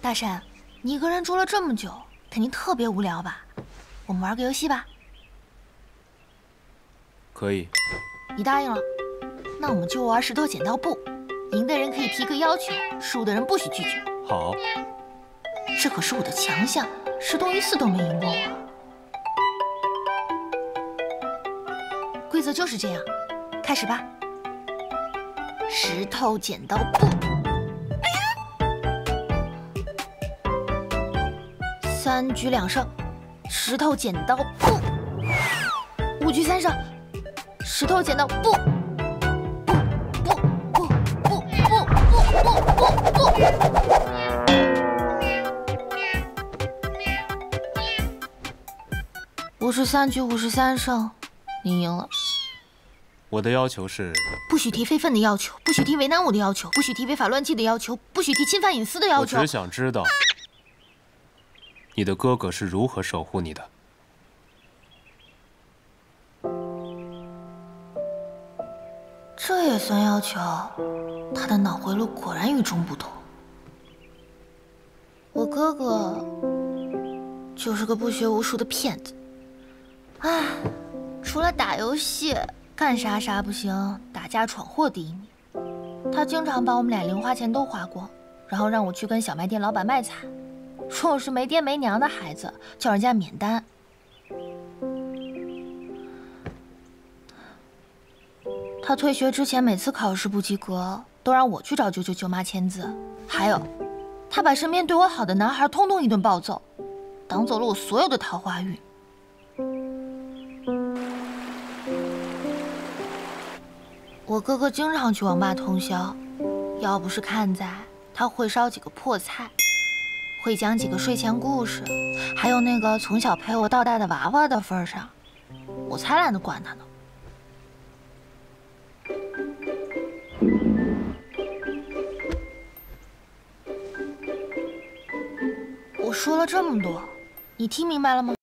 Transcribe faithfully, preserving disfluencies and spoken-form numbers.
大婶，你一个人住了这么久，肯定特别无聊吧？我们玩个游戏吧。 可以。 你答应了，那我们就玩石头剪刀布，赢的人可以提个要求，输的人不许拒绝。 好。 这可是我的强项，石东一次都没赢过我。规则就是这样，开始吧。石头剪刀布。 三局两胜，石头剪刀布；五局三胜，石头剪刀布。不不不不不不不不不！五十三局五十三胜，你赢了。 我的要求是： 不许提非分的要求，不许提为难我的要求，不许提违法乱纪的要求，不许提侵犯隐私的要求。 我只想知道。 你的哥哥是如何守护你的？ 这也算要求？他的脑回路果然与众不同。我哥哥就是个不学无术的骗子。唉，除了打游戏，干啥啥不行，打架闯祸第一名。他经常把我们俩零花钱都花光，然后让我去跟小卖店老板卖惨。 说我是没爹没娘的孩子，叫人家免单。他退学之前，每次考试不及格，都让我去找九九舅妈签字。还有，他把身边对我好的男孩通通一顿暴揍，挡走了我所有的桃花运。我哥哥经常去网吧通宵，要不是看在他会烧几个破菜。 会讲几个睡前故事，还有那个从小陪我到大的娃娃的份上，我才懒得管他呢。我说了这么多，你听明白了吗？